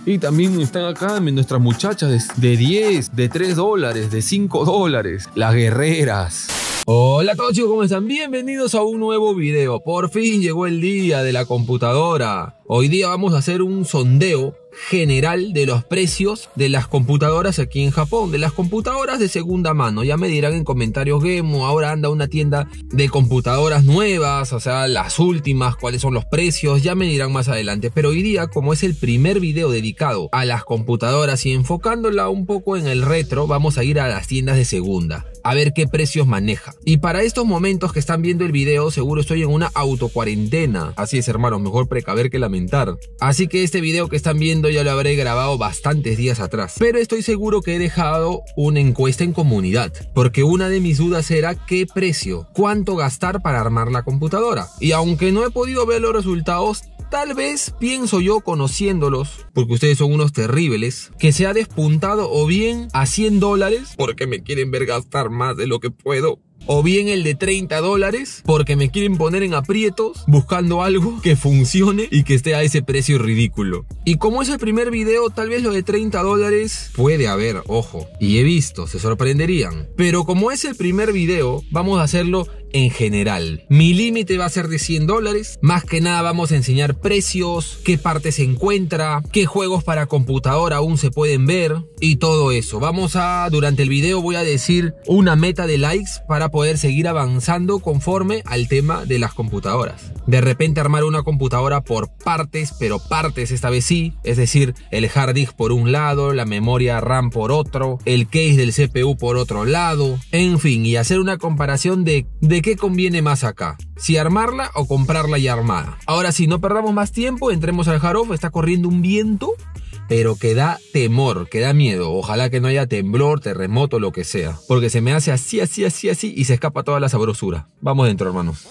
Y también están acá nuestras muchachas de 10, de 3 dólares, de 5 dólares. Las guerreras. Hola a todos chicos, ¿cómo están? Bienvenidos a un nuevo video. Por fin llegó el día de la computadora. Hoy día vamos a hacer un sondeo general de los precios de las computadoras aquí en Japón, de las computadoras de segunda mano. Ya me dirán en comentarios, Gemu, ahora anda una tienda de computadoras nuevas, o sea, las últimas, cuáles son los precios, ya me dirán más adelante. Pero hoy día, como es el primer video dedicado a las computadoras y enfocándola un poco en el retro, vamos a ir a las tiendas de segunda a ver qué precios maneja. Y para estos momentos que están viendo el video, seguro estoy en una autocuarentena. Así es, hermanos, mejor precaver que lamentar. Así que este video que están viendo ya lo habré grabado bastantes días atrás. Pero estoy seguro que he dejado una encuesta en comunidad, porque una de mis dudas era qué precio, cuánto gastar para armar la computadora. Y aunque no he podido ver los resultados, tal vez, pienso yo conociéndolos, porque ustedes son unos terribles, que se ha despuntado o bien a 100 dólares, porque me quieren ver gastar más de lo que puedo, o bien el de 30 dólares, porque me quieren poner en aprietos buscando algo que funcione y que esté a ese precio ridículo. Y como es el primer video, tal vez lo de 30 dólares puede haber, ojo, y he visto, se sorprenderían. Pero como es el primer video, vamos a hacerlo en general. Mi límite va a ser de 100 dólares. Más que nada vamos a enseñar precios, qué parte se encuentra, qué juegos para computadora aún se pueden ver y todo eso. Durante el video voy a decir una meta de likes para poder seguir avanzando conforme al tema de las computadoras. De repente armar una computadora por partes, pero partes esta vez sí, es decir, el hard disk por un lado, la memoria RAM por otro, el case del CPU por otro lado, en fin, y hacer una comparación de qué conviene más acá, si armarla o comprarla ya armada. Ahora sí, no perdamos más tiempo, entremos al hard off. Está corriendo un viento, pero que da temor, que da miedo. Ojalá que no haya temblor, terremoto, lo que sea, porque se me hace así y se escapa toda la sabrosura. Vamos dentro, hermanos.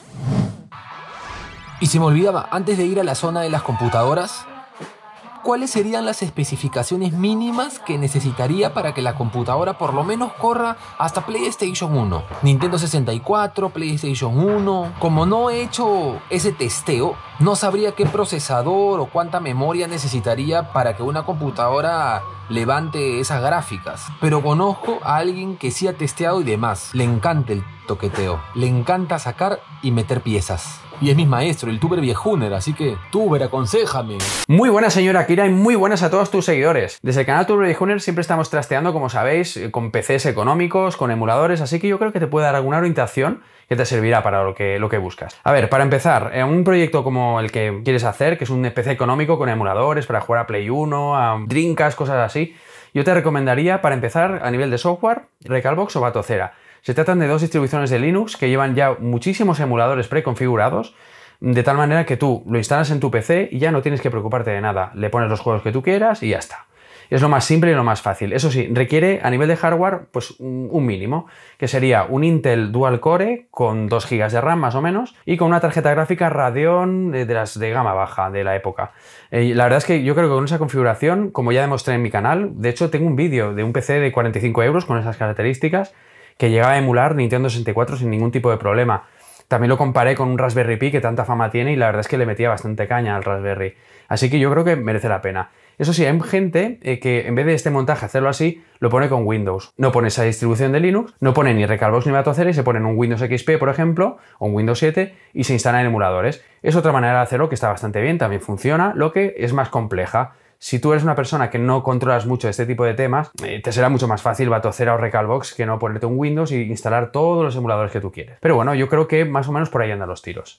Y se me olvidaba, antes de ir a la zona de las computadoras, ¿cuáles serían las especificaciones mínimas que necesitaría para que la computadora por lo menos corra hasta PlayStation 1? Nintendo 64, PlayStation 1... Como no he hecho ese testeo, no sabría qué procesador o cuánta memoria necesitaría para que una computadora levante esas gráficas. Pero conozco a alguien que sí ha testeado y demás. Le encanta el toqueteo, le encanta sacar y meter piezas. Y es mi maestro, el tuber viejuner, así que tuber, aconséjame. Muy buenas, señora Kira, y muy buenas a todos tus seguidores. Desde el canal Tuber Viejuner siempre estamos trasteando, como sabéis, con PCs económicos, con emuladores, así que yo creo que te puede dar alguna orientación que te servirá para lo que buscas. A ver, para empezar, un proyecto como el que quieres hacer, que es un PC económico con emuladores para jugar a Play 1, a Dreamcast, cosas así, yo te recomendaría, para empezar, a nivel de software, Recalbox o Batocera. Se tratan de dos distribuciones de Linux que llevan ya muchísimos emuladores preconfigurados, de tal manera que tú lo instalas en tu PC y ya no tienes que preocuparte de nada. Le pones los juegos que tú quieras y ya está. Es lo más simple y lo más fácil. Eso sí, requiere a nivel de hardware pues un mínimo, que sería un Intel Dual Core con 2 GB de RAM más o menos y con una tarjeta gráfica Radeon de las de gama baja de la época. La verdad es que yo creo que con esa configuración, como ya demostré en mi canal, de hecho tengo un vídeo de un PC de 45 euros con esas características que llegaba a emular Nintendo 64 sin ningún tipo de problema. También lo comparé con un Raspberry Pi que tanta fama tiene y la verdad es que le metía bastante caña al Raspberry. Así que yo creo que merece la pena. Eso sí, hay gente que en vez de este montaje hacerlo así, lo pone con Windows. No pone esa distribución de Linux, no pone ni Recalbox ni Batocera y se pone en un Windows XP, por ejemplo, o un Windows 7 y se instalan emuladores. Es otra manera de hacerlo que está bastante bien, también funciona, lo que es más compleja. Si tú eres una persona que no controlas mucho este tipo de temas, te será mucho más fácil Batocera o Recalbox que no ponerte un Windows y instalar todos los emuladores que tú quieres. Pero bueno, yo creo que más o menos por ahí andan los tiros.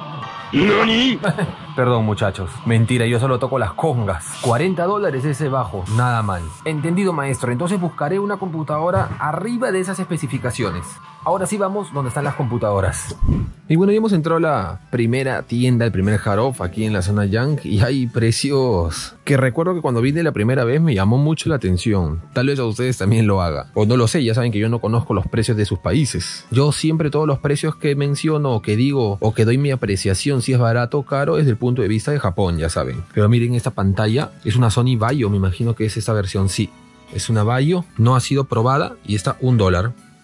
¿Nani? Perdón, muchachos. Mentira, yo solo toco las congas. 40 dólares ese bajo, nada mal. Entendido, maestro. Entonces buscaré una computadora arriba de esas especificaciones. Ahora sí vamos donde están las computadoras. Y bueno, ya hemos entrado a la primera tienda, el primer hard off aquí en la zona Yang, y hay precios que recuerdo que cuando vine la primera vez me llamó mucho la atención. Tal vez a ustedes también lo haga. O no lo sé, ya saben que yo no conozco los precios de sus países. Yo siempre todos los precios que menciono o que digo o que doy mi apreciación si es barato o caro es desde el punto de vista de Japón, ya saben. Pero miren esta pantalla, es una Sony Vaio, me imagino que es esta versión, sí. Es una Vaio, no ha sido probada y está $1.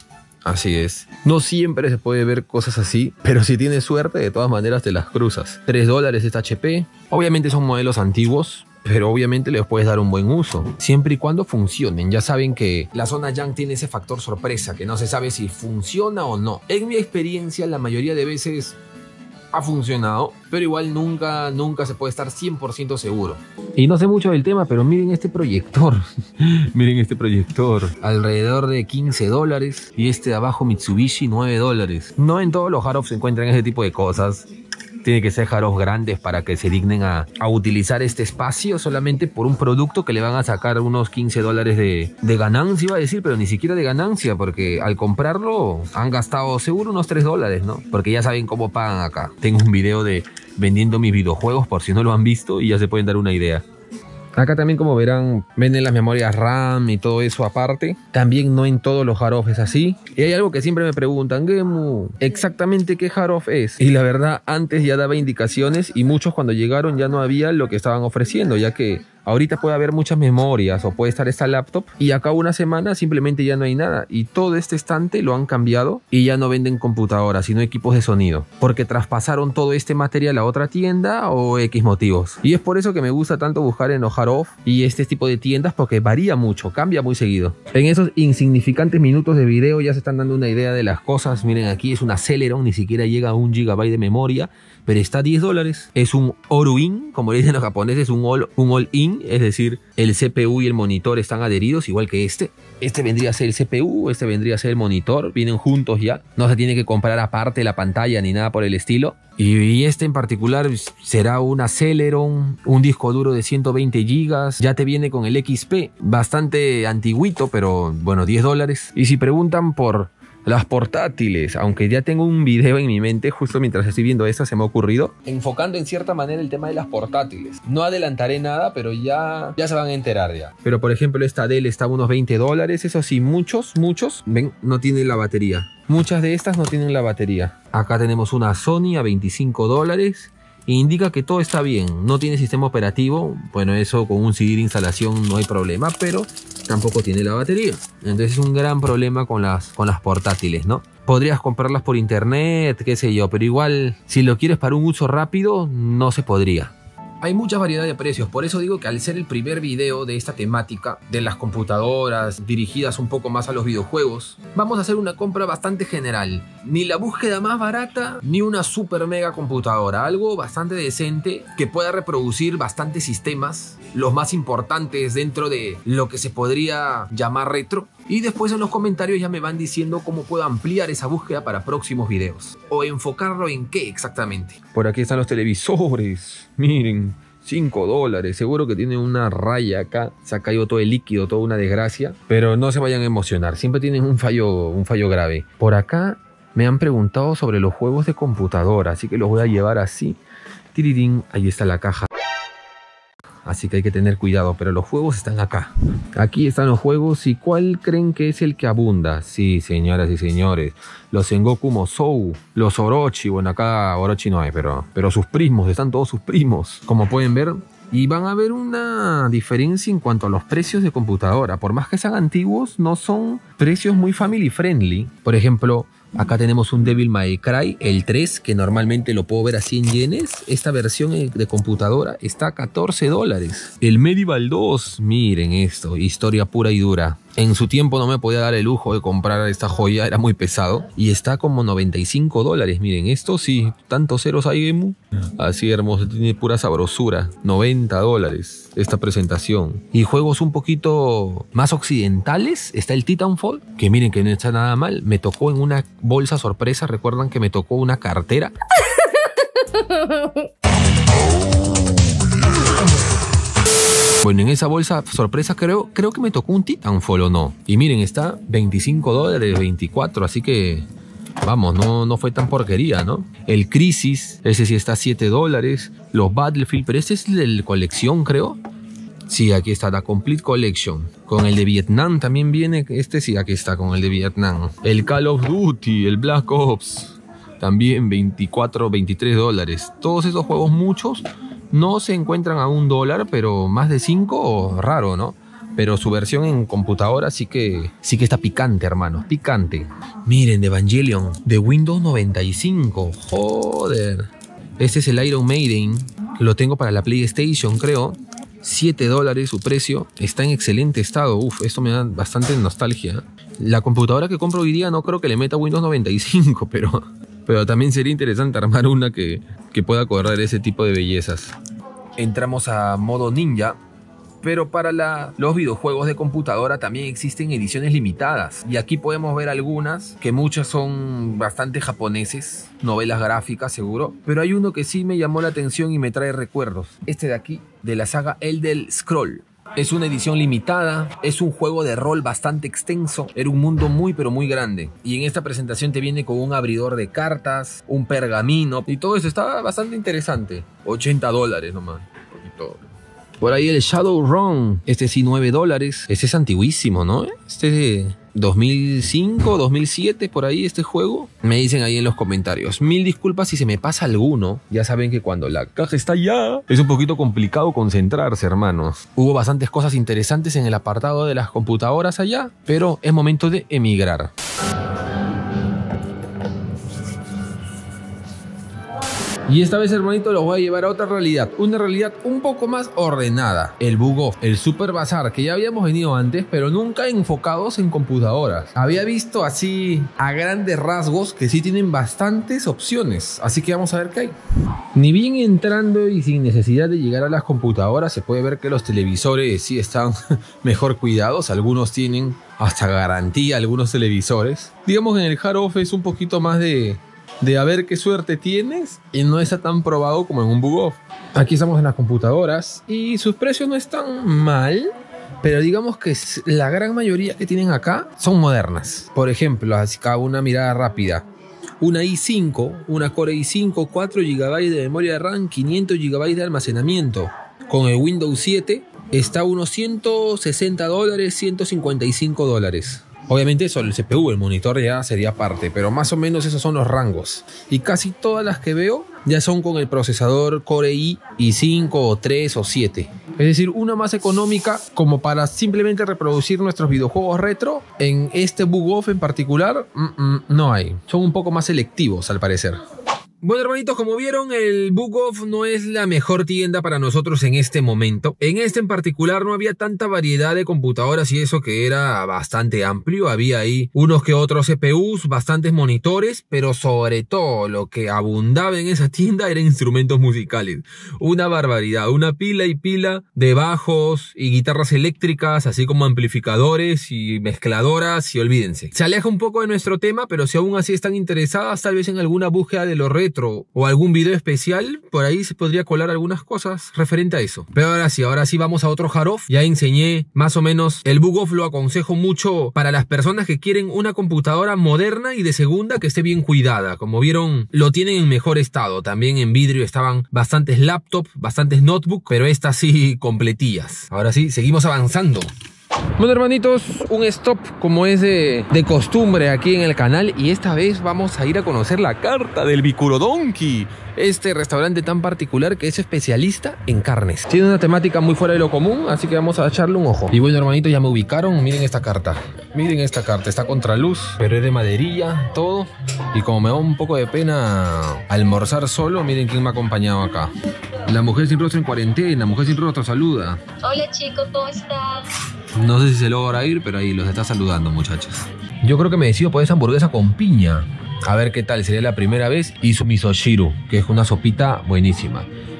Así es. No siempre se puede ver cosas así, pero si tienes suerte, de todas maneras te las cruzas. $3 esta HP. Obviamente son modelos antiguos, pero obviamente les puedes dar un buen uso, siempre y cuando funcionen. Ya saben que la zona Junk tiene ese factor sorpresa, que no se sabe si funciona o no. En mi experiencia, la mayoría de veces ha funcionado, pero igual nunca se puede estar 100% seguro. Y no sé mucho del tema, pero miren este proyector. Miren este proyector. Alrededor de $15. Y este de abajo Mitsubishi $9. No en todos los Harrods se encuentran ese tipo de cosas. Tiene que ser Harrods grandes para que se dignen a utilizar este espacio solamente por un producto que le van a sacar unos $15 de ganancia, iba a decir, pero ni siquiera de ganancia, porque al comprarlo han gastado seguro unos $3, ¿no? Porque ya saben cómo pagan acá. Tengo un video de vendiendo mis videojuegos por si no lo han visto y ya se pueden dar una idea. Acá también, como verán, venden las memorias RAM y todo eso aparte. También no en todos los Harrods es así. Y hay algo que siempre me preguntan, Gemu, ¿exactamente qué Harrod es? Y la verdad, antes ya daba indicaciones y muchos cuando llegaron ya no había lo que estaban ofreciendo, ya que ahorita puede haber muchas memorias o puede estar esta laptop y acá una semana simplemente ya no hay nada y todo este estante lo han cambiado y ya no venden computadoras sino equipos de sonido porque traspasaron todo este material a otra tienda o X motivos. Y es por eso que me gusta tanto buscar en los Harrod y este tipo de tiendas porque varía mucho, cambia muy seguido. En esos insignificantes minutos de video ya se están dando una idea de las cosas. Miren, aquí es una Celeron, ni siquiera llega a 1 GB de memoria, pero está a $10. Es un all-in, como le dicen los japoneses, un all-in, es decir, el CPU y el monitor están adheridos, igual que este. Este vendría a ser el CPU, este vendría a ser el monitor, vienen juntos ya. No se tiene que comprar aparte la pantalla ni nada por el estilo. Y este en particular será una Celeron, un disco duro de 120 GB. Ya te viene con el XP, bastante antiguito, pero bueno, $10. Y si preguntan por las portátiles, aunque ya tengo un video en mi mente, justo mientras estoy viendo esta se me ha ocurrido, enfocando en cierta manera el tema de las portátiles. No adelantaré nada, pero ya se van a enterar ya. Pero por ejemplo esta Dell está a unos $20, eso sí, muchos, ven, no tienen la batería. Muchas de estas no tienen la batería. Acá tenemos una Sony a $25. Indica que todo está bien, no tiene sistema operativo. Bueno, eso con un CD de instalación no hay problema, pero tampoco tiene la batería. Entonces es un gran problema con las portátiles, ¿no? Podrías comprarlas por internet, qué sé yo, pero igual si lo quieres para un uso rápido no se podría. Hay mucha variedad de precios, por eso digo que al ser el primer video de esta temática de las computadoras dirigidas un poco más a los videojuegos, vamos a hacer una compra bastante general. Ni la búsqueda más barata, ni una super mega computadora, algo bastante decente que pueda reproducir bastantes sistemas, los más importantes dentro de lo que se podría llamar retro. Y después en los comentarios ya me van diciendo cómo puedo ampliar esa búsqueda para próximos videos. O enfocarlo en qué exactamente. Por aquí están los televisores. Miren, $5. Seguro que tiene una raya acá. Se ha caído todo el líquido, toda una desgracia. Pero no se vayan a emocionar. Siempre tienen un fallo grave. Por acá me han preguntado sobre los juegos de computadora. Así que los voy a llevar así. Tirirín, ahí está la caja. Así que hay que tener cuidado, pero los juegos están acá. Aquí están los juegos. ¿Y cuál creen que es el que abunda? Sí, señoras y señores, los Sengoku Musou, los Orochi. Bueno, acá Orochi no hay, pero sus primos, están todos sus primos, como pueden ver. Y van a ver una diferencia en cuanto a los precios de computadora. Por más que sean antiguos, no son precios muy family friendly. Por ejemplo, acá tenemos un Devil May Cry, el 3, que normalmente lo puedo ver a 100 yenes. Esta versión de computadora está a $14. El Medieval 2, miren esto, historia pura y dura. En su tiempo no me podía dar el lujo de comprar esta joya, era muy pesado. Y está como $95, miren, esto sí, tantos ceros hay, Gemu. Así hermoso, tiene pura sabrosura. $90 esta presentación. Y juegos un poquito más occidentales, está el Titanfall, que miren que no está nada mal. Me tocó en una bolsa sorpresa, recuerdan que me tocó una cartera. Bueno, en esa bolsa sorpresa creo que me tocó un Titanfall o no. Y miren, está $25, 24, así que vamos, no fue tan porquería, ¿no? El Crisis, ese sí está a $7. Los Battlefield, pero este es el de colección, creo. Sí, aquí está, la Complete Collection. Con el de Vietnam también viene, este sí, aquí está, con el de Vietnam. El Call of Duty, el Black Ops, también $24, $23. Todos esos juegos, muchos no se encuentran a $1, pero más de 5, raro, ¿no? pero su versión en computadora sí que está picante, hermano, picante. Miren, de Evangelion, de Windows 95, joder. Este es el Iron Maiden, lo tengo para la PlayStation, creo. $7 su precio, está en excelente estado. Uf, esto me da bastante nostalgia. La computadora que compro hoy día no creo que le meta Windows 95, pero también sería interesante armar una que pueda correr ese tipo de bellezas. Entramos a modo ninja. Pero para los videojuegos de computadora también existen ediciones limitadas. Y aquí podemos ver algunas, que muchas son bastante japoneses, novelas gráficas seguro. Pero hay uno que sí me llamó la atención y me trae recuerdos. Este de aquí, de la saga Elder Scrolls. Es una edición limitada, es un juego de rol bastante extenso, era un mundo muy pero muy grande. Y en esta presentación te viene con un abridor de cartas, un pergamino y todo eso está bastante interesante. $80 nomás, un poquito. Por ahí el Shadowrun, este sí $9. Este es antiguísimo, ¿no? Este es de 2005, 2007, por ahí este juego. Me dicen ahí en los comentarios. Mil disculpas si se me pasa alguno. Ya saben que cuando la caja está allá es un poquito complicado concentrarse, hermanos. Hubo bastantes cosas interesantes en el apartado de las computadoras allá, pero es momento de emigrar. Y esta vez, hermanito, los voy a llevar a otra realidad. Una realidad un poco más ordenada. El Bug Off, el Super Bazar, que ya habíamos venido antes, pero nunca enfocados en computadoras. Había visto así a grandes rasgos que sí tienen bastantes opciones. Así que vamos a ver qué hay. Ni bien entrando y sin necesidad de llegar a las computadoras, se puede ver que los televisores sí están mejor cuidados. Algunos tienen hasta garantía, algunos televisores. Digamos que en el Hard Off es un poquito más de a ver qué suerte tienes y no está tan probado como en un Bug Off. Aquí estamos en las computadoras y sus precios no están mal, pero digamos que la gran mayoría que tienen acá son modernas. Por ejemplo, así cada una mirada rápida. Una i5, una Core i5, 4 GB de memoria de RAM, 500 GB de almacenamiento. Con el Windows 7 está a unos $160, $155. Obviamente eso, el CPU, el monitor ya sería aparte, pero más o menos esos son los rangos. Y casi todas las que veo ya son con el procesador Core i5 o 3 o 7. Es decir, una más económica como para simplemente reproducir nuestros videojuegos retro. En este Bug Off en particular, no hay. Son un poco más selectivos al parecer. Bueno, hermanitos, como vieron, el Bug Off no es la mejor tienda para nosotros en este momento. En este en particular no había tanta variedad de computadoras y eso que era bastante amplio. Había ahí unos que otros CPUs, bastantes monitores, pero sobre todo lo que abundaba en esa tienda eran instrumentos musicales. Una barbaridad, una pila y pila de bajos y guitarras eléctricas, así como amplificadores y mezcladoras, y olvídense. Se aleja un poco de nuestro tema, pero si aún así están interesadas tal vez en alguna búsqueda de lo retro o algún video especial, por ahí se podría colar algunas cosas referente a eso. Pero ahora sí vamos a otro Hard Off. Ya enseñé más o menos. El Bug Off lo aconsejo mucho para las personas que quieren una computadora moderna y de segunda que esté bien cuidada. Como vieron, lo tienen en mejor estado. También en vidrio estaban bastantes laptops, bastantes notebooks, pero estas sí completillas. Ahora sí, seguimos avanzando. Bueno, hermanitos, un stop como es de costumbre aquí en el canal, y esta vez vamos a ir a conocer la carta del Bicurodonki, este restaurante tan particular que es especialista en carnes. Tiene una temática muy fuera de lo común, así que vamos a echarle un ojo. Y bueno, hermanitos, ya me ubicaron. Miren esta carta. Miren esta carta, está contra luz, pero es de maderilla, todo. Y como me da un poco de pena almorzar solo, miren quién me ha acompañado acá. La mujer sin rostro en cuarentena, mujer sin rostro saluda. Hola chicos, ¿cómo están? No sé si se logra ir, pero ahí los está saludando, muchachos. Yo creo que me decido por esa hamburguesa con piña. A ver qué tal, sería la primera vez. Y su misoshiru, que es una sopita buenísima.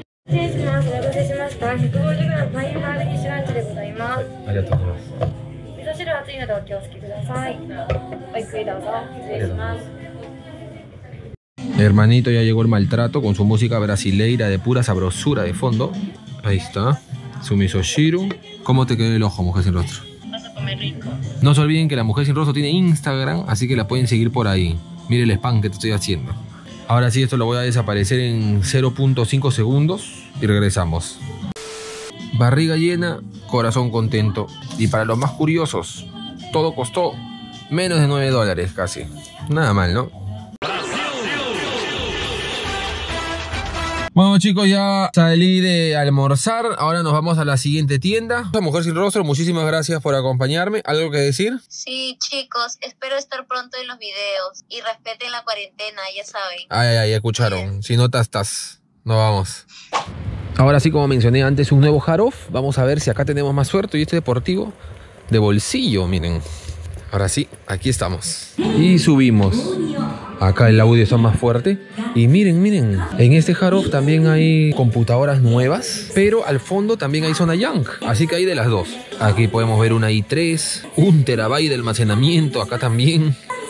Hermanito, ya llegó el maltrato con su música brasileira de pura sabrosura de fondo. Ahí está, su misoshiru. ¿Cómo te quedó el ojo, mujer sin rostro? Vas a comer rico. No se olviden que la mujer sin rostro tiene Instagram, así que la pueden seguir por ahí. Mire el spam que te estoy haciendo. Ahora sí, esto lo voy a desaparecer en 0.5 segundos y regresamos. Barriga llena, corazón contento. Y para los más curiosos, todo costó menos de $9 casi. Nada mal, ¿no? Bueno chicos, ya salí de almorzar, ahora nos vamos a la siguiente tienda. La Mujer Sin Rostro, muchísimas gracias por acompañarme. ¿Algo que decir? Sí, chicos, espero estar pronto en los videos y respeten la cuarentena, ya saben. Ay, escucharon. Si no estás, no vamos. Ahora sí, como mencioné antes, un nuevo Haroff. Vamos a ver si acá tenemos más suerte. Y este deportivo de bolsillo, miren. Ahora sí, aquí estamos. Y subimos. Acá el audio está más fuerte. Y miren, en este Haroff también hay computadoras nuevas, pero al fondo también hay zona Young. Así que hay de las dos. Aquí podemos ver una i3, 1 terabyte de almacenamiento, acá también.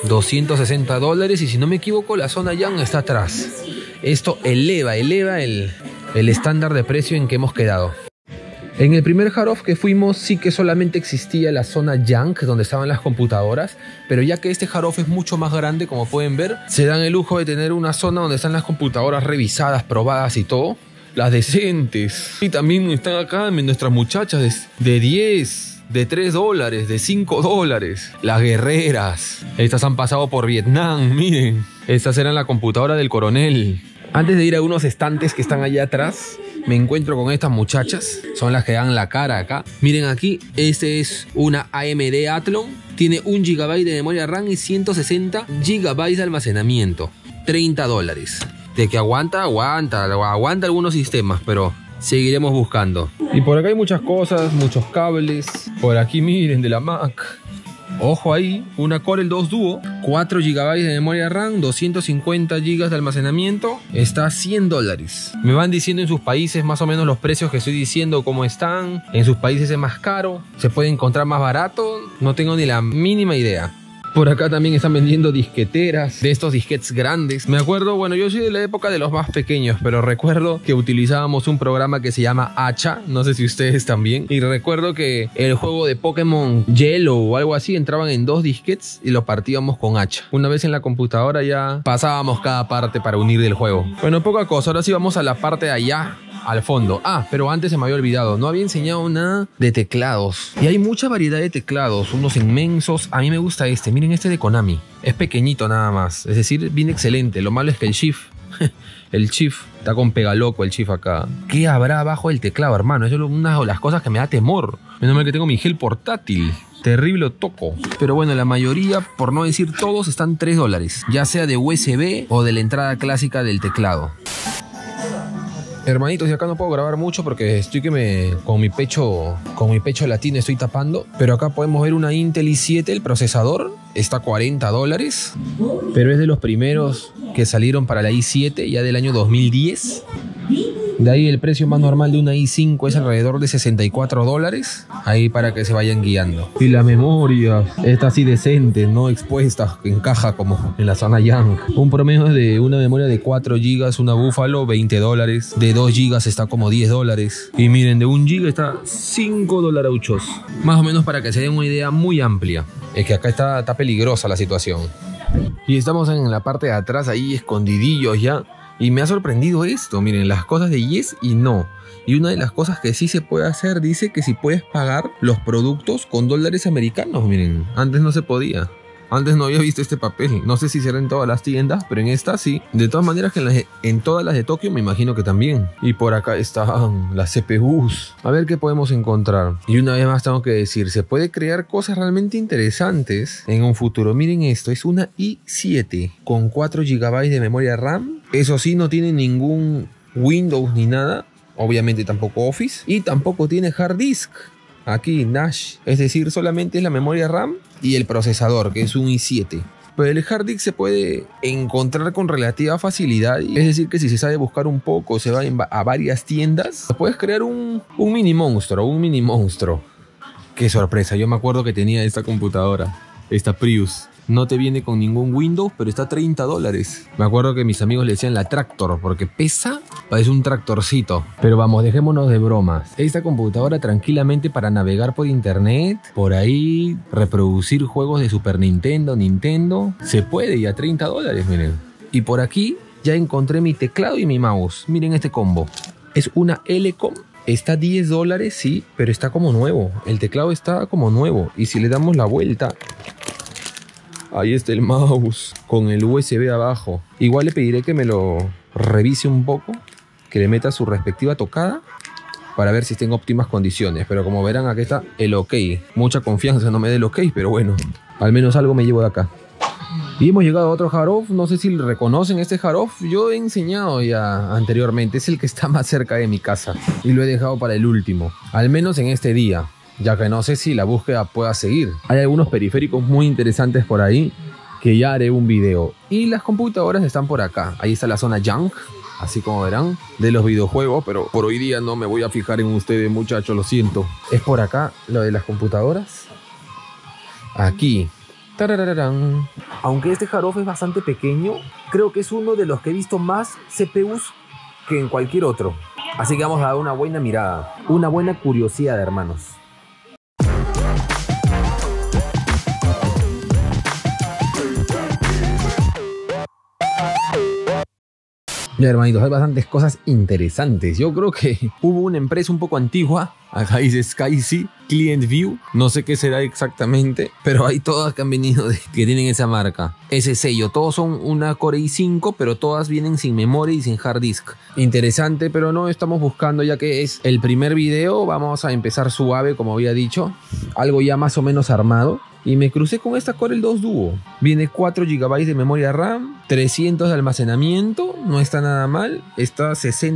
$260. Y si no me equivoco, la zona Young está atrás. Esto eleva el estándar de precio en que hemos quedado. En el primer Haroff que fuimos sí que solamente existía la zona Junk, donde estaban las computadoras, pero ya que este Haroff es mucho más grande, como pueden ver, se dan el lujo de tener una zona donde están las computadoras revisadas, probadas y todo, las decentes. Y también están acá nuestras muchachas de 10, de $3, de $5, las guerreras. Estas han pasado por Vietnam, miren. Estas eran la computadora del coronel. Antes de ir a unos estantes que están allá atrás, me encuentro con estas muchachas. Son las que dan la cara acá. Miren aquí, este es una AMD Athlon. Tiene 1 GB de memoria RAM y 160 GB de almacenamiento. $30. De que aguanta algunos sistemas, pero seguiremos buscando. Y por acá hay muchas cosas, muchos cables. Por aquí miren, de la Mac. Ojo ahí, una Core i2 Duo, 4 GB de memoria RAM, 250 GB de almacenamiento, está a $100. Me van diciendo en sus países más o menos los precios que estoy diciendo, cómo están. En sus países es más caro, se puede encontrar más barato, no tengo ni la mínima idea. Por acá también están vendiendo disqueteras, de estos disquetes grandes. Me acuerdo, bueno, yo soy de la época de los más pequeños, pero recuerdo que utilizábamos un programa que se llama Hacha, no sé si ustedes también. Y recuerdo que el juego de Pokémon Yellow o algo así entraban en 2 disquetes y lo partíamos con Hacha. Una vez en la computadora ya pasábamos cada parte para unir del juego. Bueno, poca cosa, ahora sí vamos a la parte de allá, al fondo. Pero antes se me había olvidado, no había enseñado nada de teclados. Y hay mucha variedad de teclados, unos inmensos. A mí me gusta este, miren este de Konami. Es pequeñito nada más, es decir, bien excelente. Lo malo es que el Shift, está con pegaloco el Shift acá. ¿Qué habrá abajo del teclado, hermano? Eso es una de las cosas que me da temor. Menos mal que tengo mi gel portátil. Terrible toco. Pero bueno, la mayoría, por no decir todos, están $3. Ya sea de USB o de la entrada clásica del teclado. Hermanitos, y acá no puedo grabar mucho porque estoy con mi pecho latino estoy tapando. Pero acá podemos ver una Intel i7, el procesador está a $40. Pero es de los primeros que salieron para la i7, ya del año 2010. De ahí el precio más normal de una i5 es alrededor de $64. Ahí para que se vayan guiando. Y la memoria está así decente, no expuesta en caja como en la zona Young. Un promedio de una memoria de 4 GB, una Buffalo, $20. De 2 GB está como $10. Y miren, de 1 GB está $5. Más o menos para que se den una idea muy amplia. Es que acá está peligrosa la situación. Y estamos en la parte de atrás, ahí escondidillos ya. Y me ha sorprendido esto, miren, las cosas de yes y no. Y una de las cosas que sí se puede hacer, dice que si puedes pagar los productos con dólares americanos, miren. Antes no se podía. Antes no había visto este papel. No sé si será en todas las tiendas, pero en esta sí. De todas maneras que en todas las de Tokio me imagino que también. Y por acá están las CPUs. A ver qué podemos encontrar. Y una vez más tengo que decir, se puede crear cosas realmente interesantes en un futuro. Miren esto, es una i7 con 4 GB de memoria RAM. Eso sí, no tiene ningún Windows ni nada. Obviamente tampoco Office. Y tampoco tiene hard disk. Aquí Nash, es decir, solamente es la memoria RAM y el procesador, que es un i7. Pero el hard disk se puede encontrar con relativa facilidad. Es decir, que si se sabe buscar un poco, se va a varias tiendas, puedes crear un mini monstruo. Qué sorpresa, yo me acuerdo que tenía esta computadora, esta Prius. No te viene con ningún Windows, pero está a $30. Me acuerdo que mis amigos le decían la Tractor, porque pesa, parece un tractorcito. Pero vamos, dejémonos de bromas. Esta computadora tranquilamente para navegar por internet, por ahí, reproducir juegos de Super Nintendo, se puede, y a $30, miren. Y por aquí ya encontré mi teclado y mi mouse. Miren este combo. Es una L-Com. Está a $10, sí, pero está como nuevo. El teclado está como nuevo. Y si le damos la vuelta... Ahí está el mouse con el USB abajo. Igual le pediré que me lo revise un poco que le meta su respectiva tocada para ver si está en óptimas condiciones. Pero como verán, aquí está el ok. Mucha confianza no me dé el ok, pero bueno, al menos algo me llevo de acá. Y hemos llegado a otro Harov. No sé si reconocen este Harov. Yo he enseñado ya anteriormente. Es el que está más cerca de mi casa y lo he dejado para el último, al menos en este día, ya que no sé si la búsqueda pueda seguir. Hay algunos periféricos muy interesantes por ahí que ya haré un video. Y las computadoras están por acá. Ahí está la zona junk, así como verán, de los videojuegos. Pero por hoy día no me voy a fijar en ustedes, muchachos, lo siento. Es por acá lo de las computadoras. Aquí. Tarararán. Aunque este Harov es bastante pequeño, creo que es uno de los que he visto más CPUs que en cualquier otro. Así que vamos a dar una buena mirada, una buena curiosidad, hermanos. Ya, hermanitos, hay bastantes cosas interesantes. Yo creo que hubo una empresa un poco antigua. Acá dice SkySea Client View. No sé qué será exactamente, pero hay todas que han venido que tienen esa marca, ese sello. Todos son una Core i5, pero todas vienen sin memoria y sin hard disk. Interesante, pero no estamos buscando, ya que es el primer video. Vamos a empezar suave, como había dicho. Algo ya más o menos armado. Y me crucé con esta Core i2 Duo. Viene 4 GB de memoria RAM, 300 de almacenamiento, no está nada mal. Está a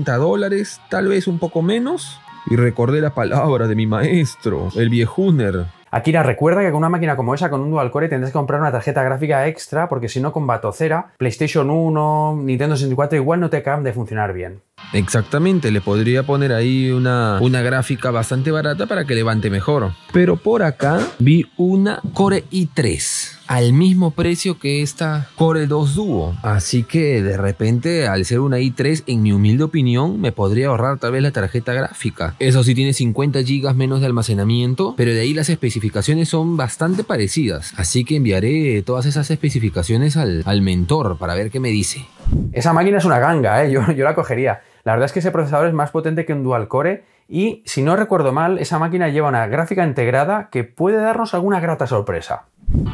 $60, tal vez un poco menos. Y recordé la palabra de mi maestro, el viejuner. Akira, recuerda que con una máquina como esa, con un dual core, tendrás que comprar una tarjeta gráfica extra, porque si no, con batocera, PlayStation 1, Nintendo 64 igual no te acaban de funcionar bien. Exactamente, le podría poner ahí una gráfica bastante barata para que levante mejor. Pero por acá vi una Core i3 al mismo precio que esta Core 2 Duo. Así que de repente, al ser una i3, en mi humilde opinión, me podría ahorrar tal vez la tarjeta gráfica. Eso sí, tiene 50 GB menos de almacenamiento, pero de ahí las especificaciones son bastante parecidas. Así que enviaré todas esas especificaciones al mentor para ver qué me dice. Esa máquina es una ganga, ¿eh? Yo la cogería. La verdad es que ese procesador es más potente que un dual core y, si no recuerdo mal, esa máquina lleva una gráfica integrada que puede darnos alguna grata sorpresa.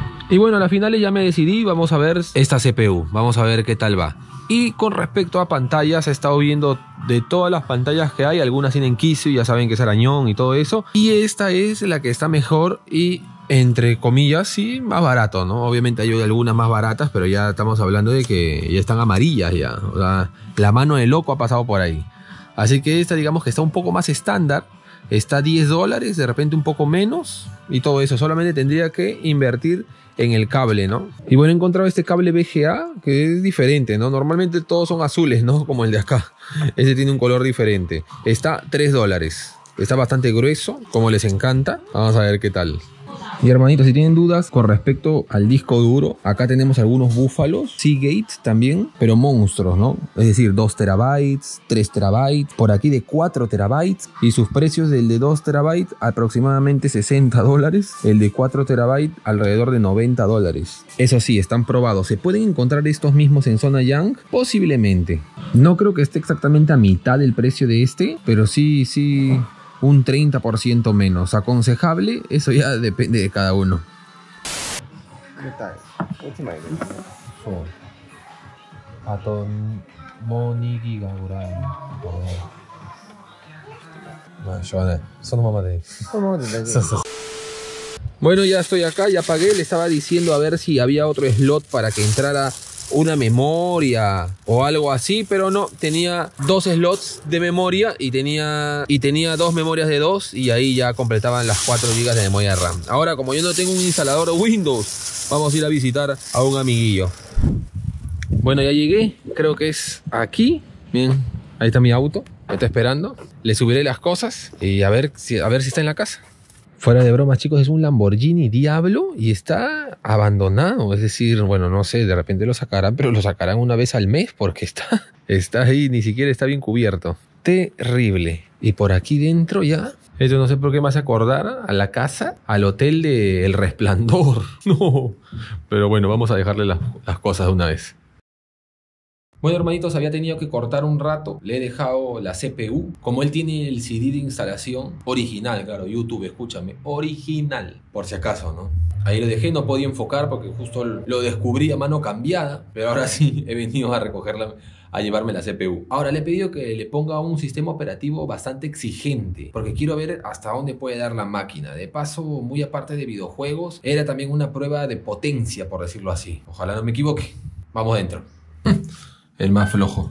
Y bueno, a la final ya me decidí. Vamos a ver esta CPU, vamos a ver qué tal va. Y con respecto a pantallas, he estado viendo de todas las pantallas que hay. Algunas tienen quicio, ya saben que es arañón y todo eso. Y esta es la que está mejor y, entre comillas, sí, más barato, ¿no? Obviamente hay algunas más baratas, pero ya estamos hablando de que ya están amarillas ya. O sea, la mano de loco ha pasado por ahí. Así que esta, digamos que está un poco más estándar. Está a $10, de repente un poco menos. Y todo eso, solamente tendría que invertir en el cable, ¿no? Y bueno, he encontrado este cable VGA que es diferente, ¿no? Normalmente todos son azules, ¿no? Como el de acá. Este tiene un color diferente. Está a $3. Está bastante grueso, como les encanta. Vamos a ver qué tal. Y hermanitos, si tienen dudas con respecto al disco duro, acá tenemos algunos búfalos, Seagate también, pero monstruos, ¿no? Es decir, 2 terabytes, 3 terabytes, por aquí de 4 terabytes, y sus precios del de 2 terabytes aproximadamente $60, el de 4 terabytes alrededor de $90. Eso sí, están probados. ¿Se pueden encontrar estos mismos en zona Young? Posiblemente. No creo que esté exactamente a mitad del precio de este, pero sí, un 30% menos. ¿Aconsejable? Eso ya depende de cada uno. Bueno, ya estoy acá, ya pagué. Le estaba diciendo a ver si había otro slot para que entrara una memoria o algo así, pero no, tenía 2 slots de memoria y tenía 2 memorias de 2, y ahí ya completaban las 4 GB de memoria RAM. Ahora, como yo no tengo un instalador Windows, vamos a ir a visitar a un amiguillo. Bueno, ya llegué, creo que es aquí. Bien, ahí está mi auto, me está esperando. Le subiré las cosas y a ver si está en la casa. Fuera de bromas, chicos, es un Lamborghini Diablo y está abandonado. Es decir, bueno, no sé, de repente lo sacarán, pero lo sacarán una vez al mes porque está ahí, ni siquiera está bien cubierto. Terrible. Y por aquí dentro ya, esto no sé por qué me hace acordar a la casa, al hotel de El Resplandor. No, pero bueno, vamos a dejarle las cosas de una vez. Bueno, hermanitos, había tenido que cortar un rato. Le he dejado la CPU. Como él tiene el CD de instalación original, claro, YouTube, escúchame, original, por si acaso, ¿no? Ahí lo dejé, no podía enfocar porque justo lo descubrí a mano cambiada, pero ahora sí he venido a recogerla, a llevarme la CPU. Ahora le he pedido que le ponga un sistema operativo bastante exigente, porque quiero ver hasta dónde puede dar la máquina. De paso, muy aparte de videojuegos, era también una prueba de potencia, por decirlo así. Ojalá no me equivoque. Vamos dentro. El más flojo.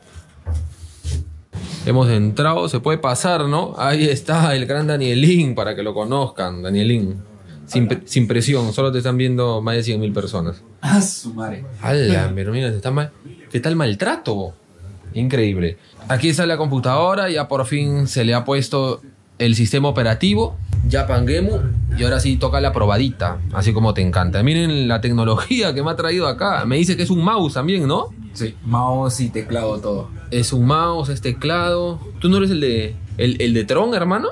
Hemos entrado, se puede pasar, ¿no? Ahí está el gran Danielín, para que lo conozcan, Danielín. Sin presión, solo te están viendo más de 100.000 personas. ¡Ah, su madre! ¡Hala! Pero mira, ¿qué tal maltrato? Increíble. Aquí está la computadora, ya por fin se le ha puesto el sistema operativo, Japan Gemu, y ahora sí toca la probadita, así como te encanta. Miren la tecnología que me ha traído acá. Me dice que es un mouse también, ¿no? Sí, mouse y teclado todo. Es un mouse, es teclado. ¿Tú no eres el de Tron, hermano?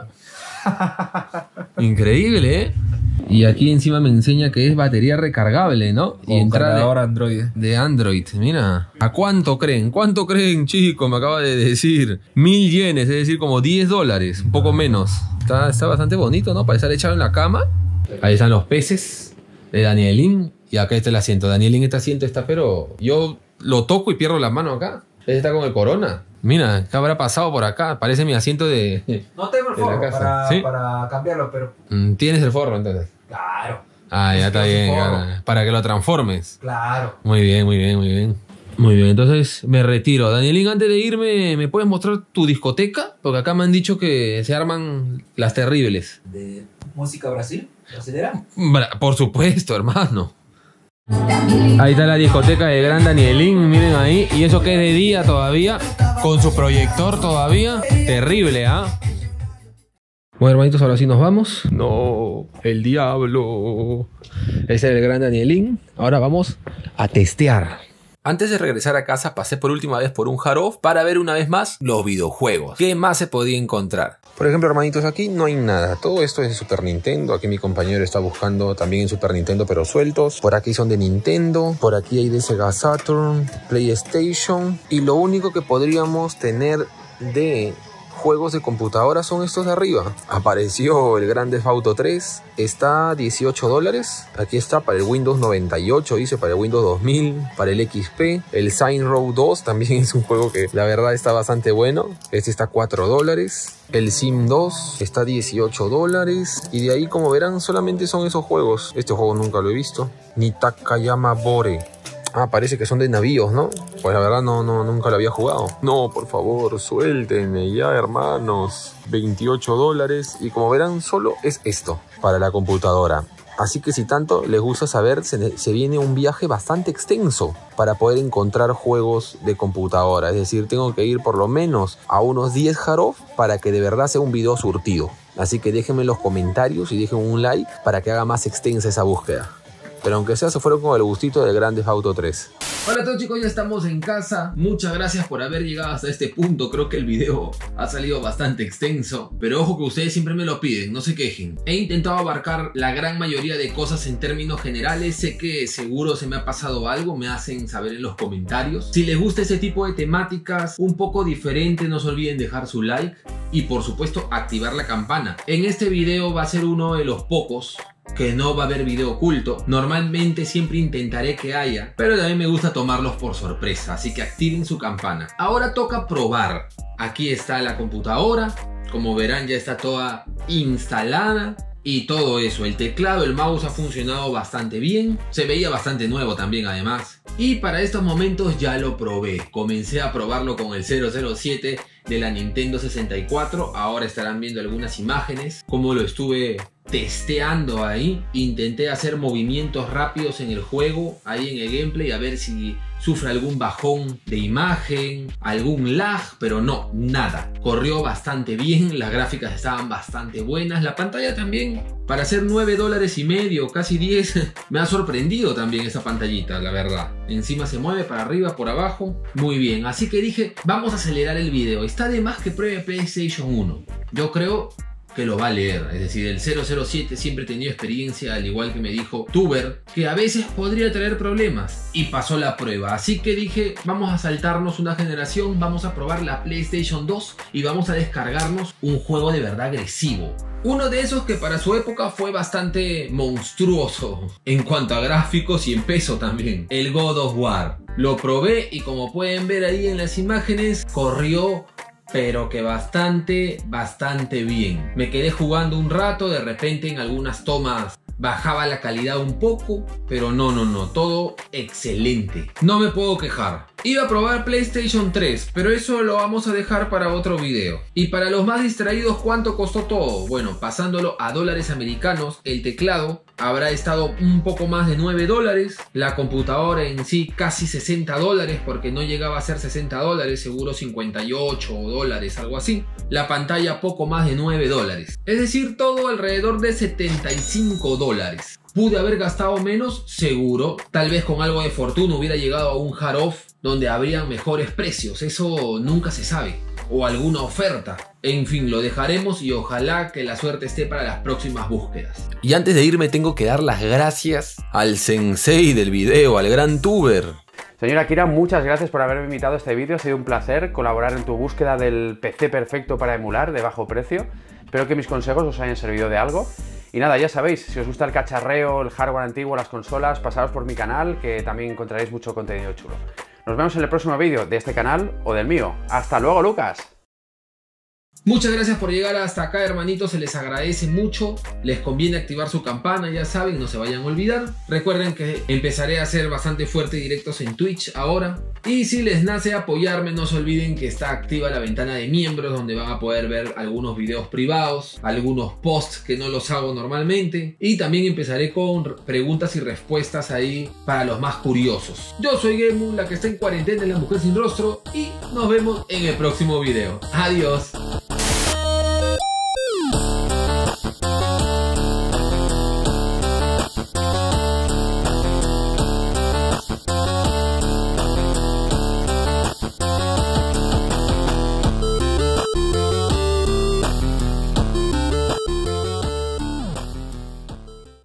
Increíble, ¿eh? Y aquí encima me enseña que es batería recargable, ¿no? Y entrada Android. De Android, mira. ¿A cuánto creen? ¿Cuánto creen, chicos? Me acaba de decir 1.000 yenes, es decir, como $10, un poco menos. Está bastante bonito, ¿no? Para estar echado en la cama. Ahí están los peces de Danielín. Y acá está el asiento. Danielín, este asiento está, pero yo lo toco y pierdo la mano acá. Ese está con el Corona. Mira, ¿qué habrá pasado por acá? Parece mi asiento de... No tengo el forro ¿Sí? para cambiarlo, pero... ¿Tienes el forro entonces? Claro. Ah, ya está bien. Para que lo transformes. Claro. Muy bien, muy bien, muy bien. Muy bien, entonces me retiro. Danielín, antes de irme, ¿me puedes mostrar tu discoteca? Porque acá me han dicho que se arman las terribles. ¿De música brasilera? Por supuesto, hermano. Ahí está la discoteca de Gran Danielín, miren ahí. Y eso que es de día todavía, con su proyector todavía. Terrible, ¿ah? Bueno, hermanitos, ahora sí nos vamos. No, el diablo. Ese es el Gran Danielín. Ahora vamos a testear. Antes de regresar a casa pasé por última vez por un Hard Off para ver una vez más los videojuegos. ¿Qué más se podía encontrar? Por ejemplo, hermanitos, aquí no hay nada. Todo esto es de Super Nintendo. Aquí mi compañero está buscando también en Super Nintendo, pero sueltos. Por aquí son de Nintendo. Por aquí hay de Sega Saturn, PlayStation. Y lo único que podríamos tener de juegos de computadora son estos de arriba. Apareció el Grand Theft Auto 3. Está a $18. Aquí está para el Windows 98, dice para el Windows 2000, para el XP. El Saints Row 2 también es un juego que la verdad está bastante bueno. Este está a $4. El Sim 2 está a $18. Y de ahí, como verán, solamente son esos juegos. Este juego nunca lo he visto. Ni Takayama Bore. Ah, parece que son de navíos, ¿no? Pues la verdad nunca lo había jugado. No, por favor, suéltenme ya, hermanos. $28. Y como verán, solo es esto para la computadora. Así que si tanto les gusta saber, se viene un viaje bastante extenso para poder encontrar juegos de computadora. Es decir, tengo que ir por lo menos a unos 10 Hard Off para que de verdad sea un video surtido. Así que déjenme en los comentarios y dejen un like para que haga más extensa esa búsqueda. Pero aunque sea, se fueron con el gustito del Grand Theft Auto 3. Hola a todos, chicos, ya estamos en casa. Muchas gracias por haber llegado hasta este punto. Creo que el video ha salido bastante extenso, pero ojo que ustedes siempre me lo piden, no se quejen. He intentado abarcar la gran mayoría de cosas en términos generales. Sé que seguro se me ha pasado algo, me hacen saber en los comentarios. Si les gusta ese tipo de temáticas un poco diferente, no se olviden dejar su like y por supuesto activar la campana. En este video va a ser uno de los pocos que no va a haber video oculto. Normalmente siempre intentaré que haya, pero también me gusta tomarlos por sorpresa, así que activen su campana. Ahora toca probar. Aquí está la computadora, como verán ya está toda instalada y todo eso. El teclado, el mouse ha funcionado bastante bien, se veía bastante nuevo también además. Y para estos momentos ya lo probé. Comencé a probarlo con el 007 de la Nintendo 64. Ahora estarán viendo algunas imágenes, como lo estuve testeando ahí. Intenté hacer movimientos rápidos en el juego, ahí en el gameplay, a ver si sufre algún bajón de imagen, algún lag, pero no, nada. Corrió bastante bien, las gráficas estaban bastante buenas, la pantalla también, para ser $9.50, casi 10, me ha sorprendido también esa pantallita, la verdad. Encima se mueve para arriba, por abajo, muy bien. Así que dije, vamos a acelerar el video. Está de más que pruebe PlayStation 1. Yo creo que lo va a leer. Es decir, el 007 siempre ha tenido experiencia, al igual que me dijo Tuber, que a veces podría traer problemas, y pasó la prueba. Así que dije, vamos a saltarnos una generación, vamos a probar la PlayStation 2 y vamos a descargarnos un juego de verdad agresivo. Uno de esos que para su época fue bastante monstruoso en cuanto a gráficos y en peso también, el God of War. Lo probé y como pueden ver ahí en las imágenes, corrió pero que bastante bien. Me quedé jugando un rato, de repente en algunas tomas bajaba la calidad un poco, pero no, todo excelente. No me puedo quejar. Iba a probar PlayStation 3, pero eso lo vamos a dejar para otro video. Y para los más distraídos, ¿cuánto costó todo? Bueno, pasándolo a dólares americanos, el teclado habrá estado un poco más de $9. La computadora en sí casi $60, porque no llegaba a ser $60, seguro $58, algo así. La pantalla poco más de $9. Es decir, todo alrededor de $75. ¿Pude haber gastado menos? Seguro. Tal vez con algo de fortuna hubiera llegado a un hard off donde habría mejores precios. Eso nunca se sabe. O alguna oferta. En fin, lo dejaremos y ojalá que la suerte esté para las próximas búsquedas. Y antes de irme tengo que dar las gracias al sensei del video, al gran Tuber. Señor Akira, muchas gracias por haberme invitado a este vídeo. Ha sido un placer colaborar en tu búsqueda del PC perfecto para emular de bajo precio. Espero que mis consejos os hayan servido de algo. Y nada, ya sabéis, si os gusta el cacharreo, el hardware antiguo, las consolas, pasaros por mi canal, que también encontraréis mucho contenido chulo. Nos vemos en el próximo vídeo de este canal o del mío. ¡Hasta luego, Lucas! Muchas gracias por llegar hasta acá, hermanitos, se les agradece mucho. Les conviene activar su campana, ya saben, no se vayan a olvidar. Recuerden que empezaré a hacer bastante fuerte directos en Twitch ahora. Y si les nace apoyarme, no se olviden que está activa la ventana de miembros, donde van a poder ver algunos videos privados, algunos posts que no los hago normalmente. Y también empezaré con preguntas y respuestas ahí para los más curiosos. Yo soy Gemu, la que está en cuarentena, la mujer sin rostro, y nos vemos en el próximo video. Adiós.